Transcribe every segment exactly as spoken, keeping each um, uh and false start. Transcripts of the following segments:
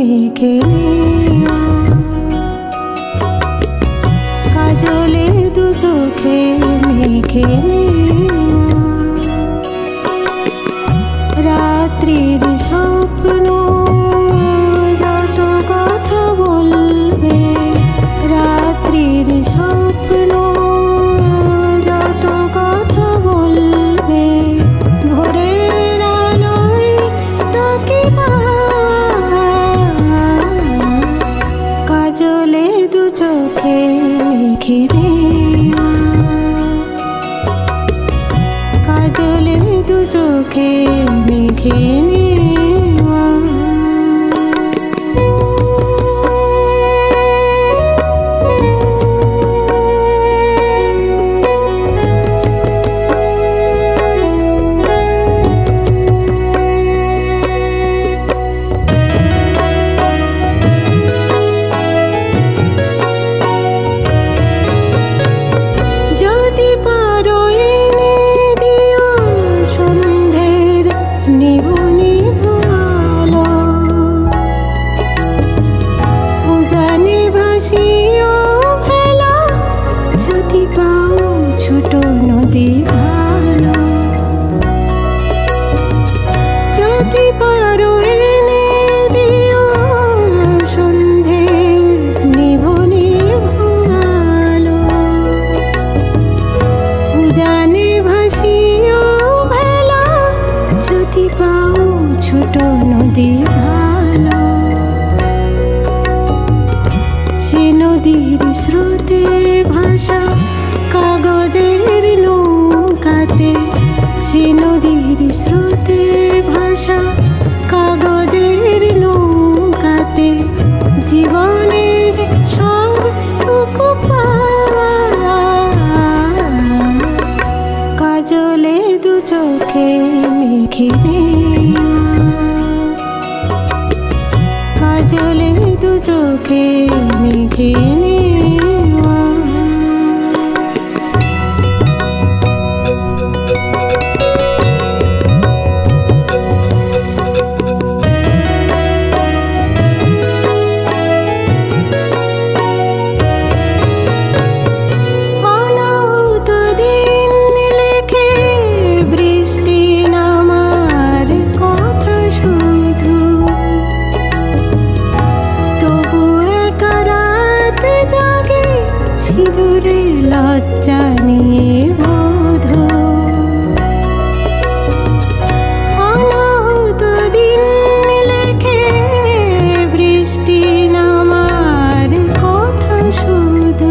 মেখে নেওয়া, কাজলে দু চোখে মেখে নেওয়া, রাত্রির স্বপ্ন যত কথা বলবে, রাত্রির স্বপ্ন যত কথা বলবে, ভোরের আলোয় তাকে কাজলে দু চোখে মেখে নেওয়া, কাজলে দু চোখে মেখে নেওয়া। যদি পারো এনে দিও সন্ধ্যের নিভু নিভু আলো, উজানে ভাসিও ভেলা, যদি পাও ছোট নদী ভালো, যদি পারো এনে দিও সন্ধ্যের নিভু নিভু আলো, উজানে ভাসিও ভেলা, যদি পাও ছোট নদী ভালো, সে নদীর স্রোতে ভাসা কাগজের নৌকাতে, সে নদীর স্রোতে ভাসা কাগজের নৌকাতে, জীবনের সব টুকু পাওয়া, কাজলে দু চোখে মেখে নেওয়া, কাজলে দু চোখে মেখে নেওয়া। অনাহূত দিন লেখে বৃষ্টি নামার কথা শুধু, তবু একা রাত জাগে সিঁদুরে লজ্জা নিয়ে বধূ। অনাহূত দিন লেখে বৃষ্টি নামার কথা শুধু,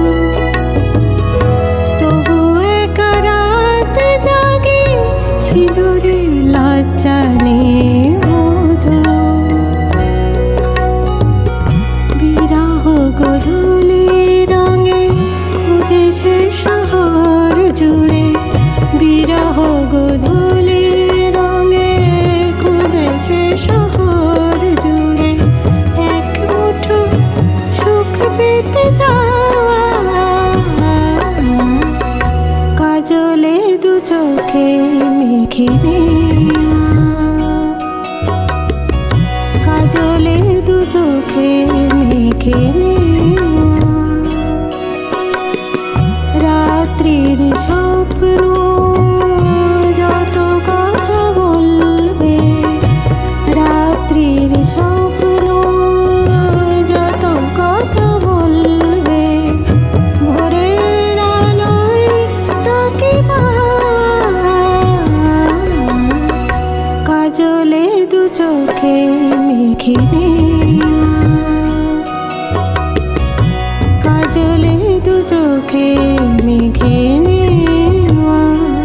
তবু একা রাত জাগে সিঁদুরে লজ্জা নিয়ে বধূ। বিরহ গোধূলি রঙে খুঁজেছে শহর জুড়ে, বিরহ গোধূলি রঙে খুঁজেছে শহর জুড়ে, এক মুঠো সুখ পেতে যাওয়া, কাজলে দু চোখে মেখে নেওয়া, কাজলে দু চোখে মেখে নেওয়া, রাত্রির স্বপ্ন যত কথা বলবে, রাত্রির স্বপ্ন যত কথা বলবে, ভোরের আলোয় তাকে কাজলে দু চোখে মেখে নেওয়া, কাজলে দু চোখে মেখে নেওয়া।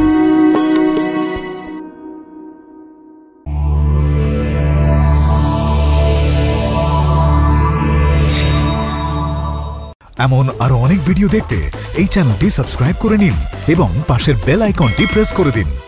এমন আরো অনেক ভিডিও দেখতে এই চ্যানেলটি সাবস্ক্রাইব করে নিন এবং পাশের বেল আইকনটি প্রেস করে দিন।